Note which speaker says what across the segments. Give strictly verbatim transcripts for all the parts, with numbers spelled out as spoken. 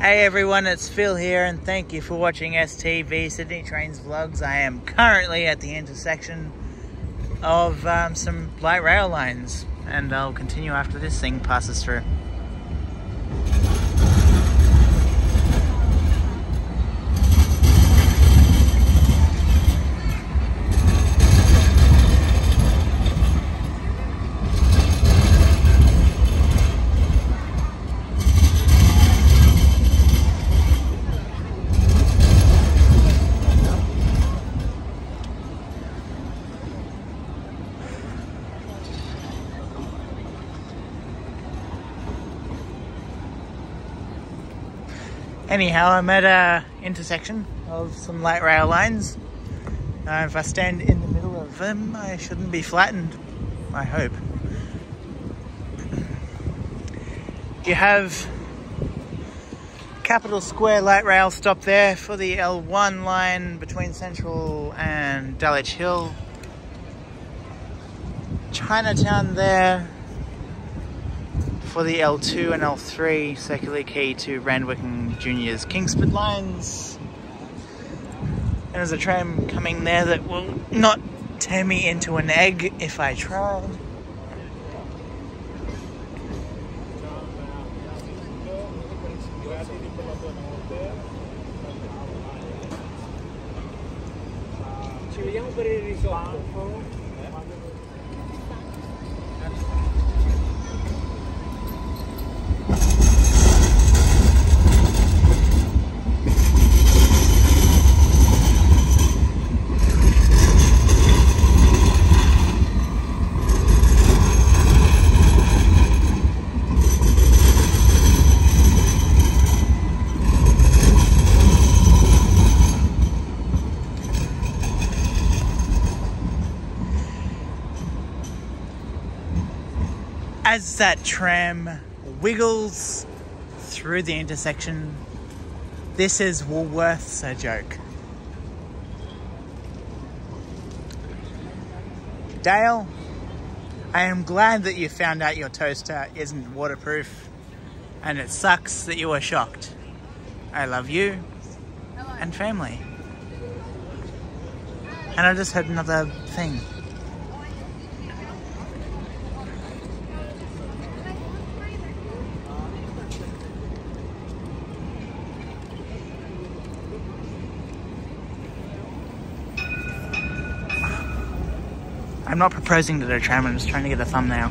Speaker 1: Hey everyone, it's Phil here and thank you for watching S T V Sydney Trains Vlogs. I am currently at the intersection of um, some light rail lines and I'll continue after this thing passes through. Anyhow, I'm at a intersection of some light rail lines. Uh, if I stand in the middle of them, I shouldn't be flattened, I hope. You have Capital Square light rail stop there for the L one line between Central and Dulwich Hill. Chinatown there for the L two and L three circular quay to Randwick and Junior's Kingsford lines. And there's a tram coming there that will not turn me into an egg if I tried. As that tram wiggles through the intersection, this is Woolworths a joke. Dale, I am glad that you found out your toaster isn't waterproof, and it sucks that you were shocked. I love you and family. And I just heard another thing. I'm not proposing to the tram, I'm just trying to get a thumbnail.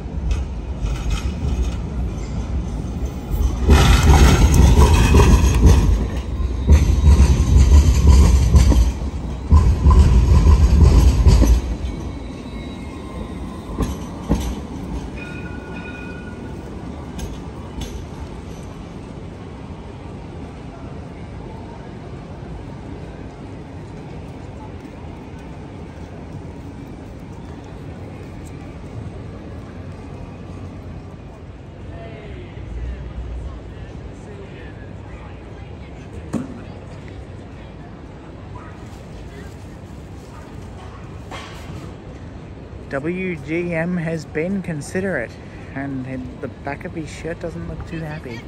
Speaker 1: W G M has been considerate, and the back of his shirt doesn't look too happy.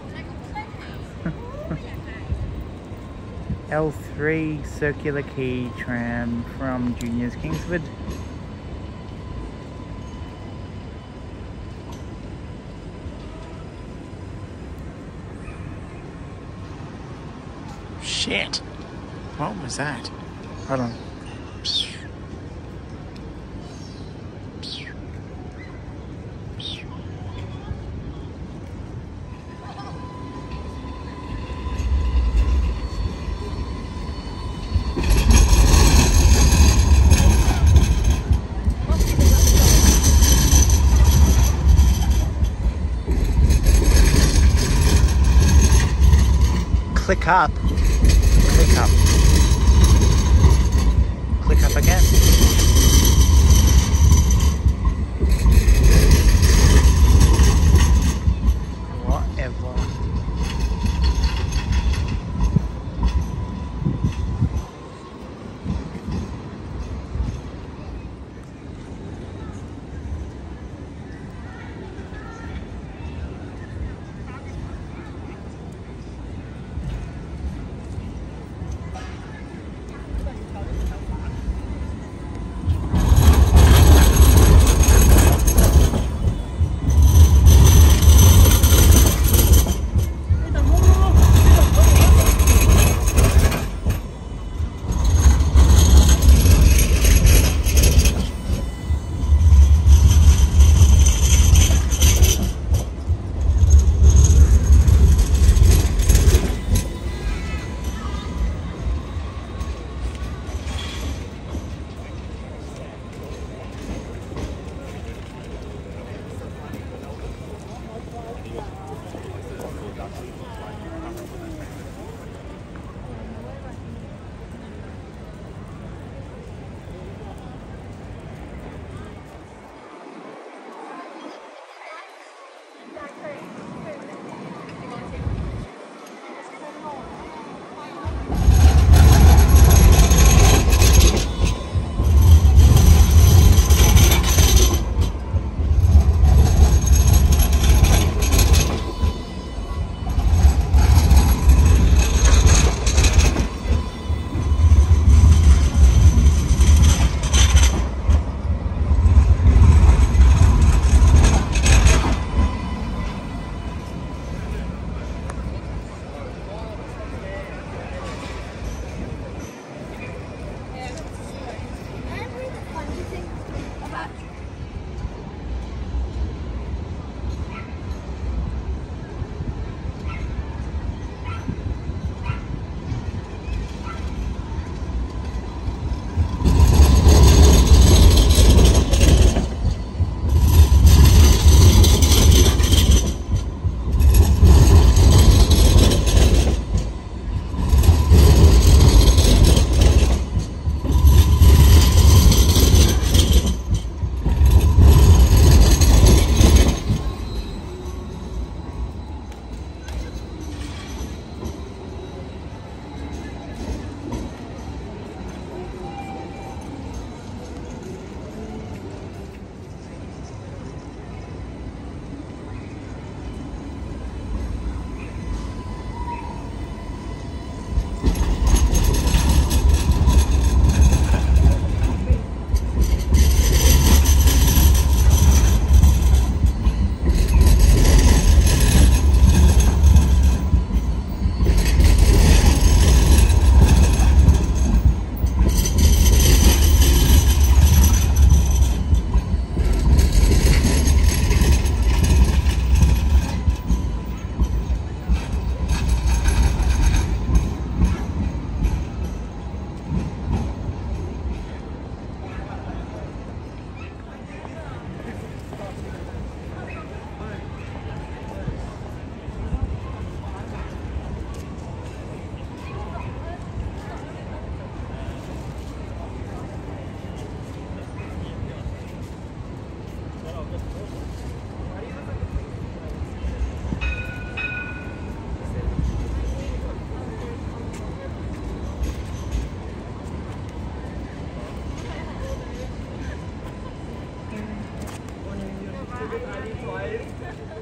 Speaker 1: L three circular quay tram from Junior's Kingsford. Shit! What was that? Hold on. Click up. Click up. Click up again. Whatever.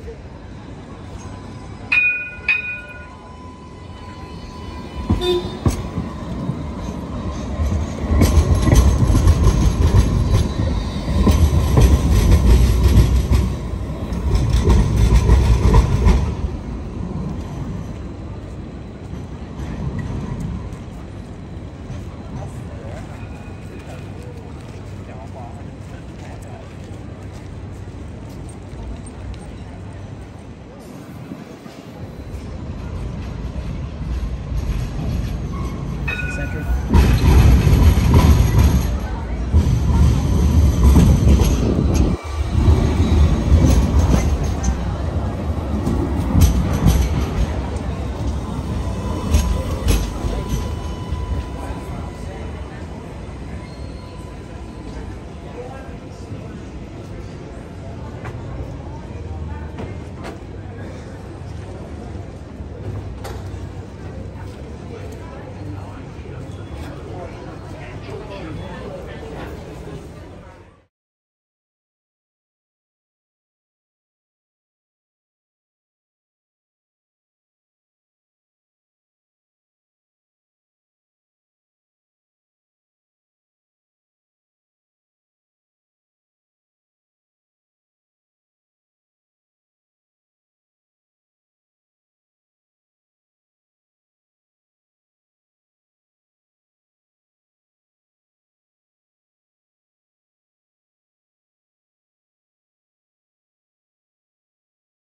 Speaker 2: Beep.